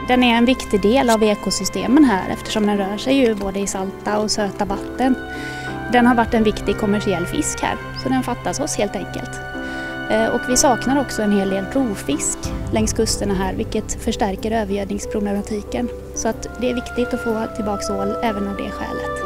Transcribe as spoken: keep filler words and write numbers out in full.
Den är en viktig del av ekosystemen här eftersom den rör sig ju både i salta och söta vatten. Den har varit en viktig kommersiell fisk här, så den fattas oss helt enkelt. Och vi saknar också en hel del rovfisk längs kusterna här, vilket förstärker övergödningsproblematiken. Så att det är viktigt att få tillbaka ål även av det skälet.